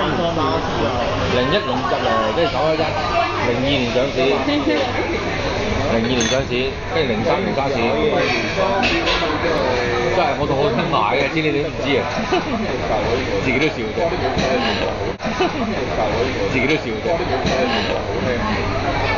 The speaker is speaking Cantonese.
01年入嚟，跟住911，02年上市，02年上市，跟住03年沙士，真係我都好聽埋嘅，知你哋都唔知啊，自己都笑啫，自己都笑啫。